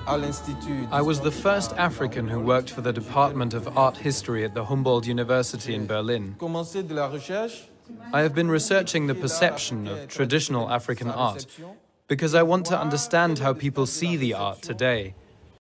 I was the first African who worked for the Department of Art History at the Humboldt University in Berlin. I have been researching the perception of traditional African art because I want to understand how people see the art today.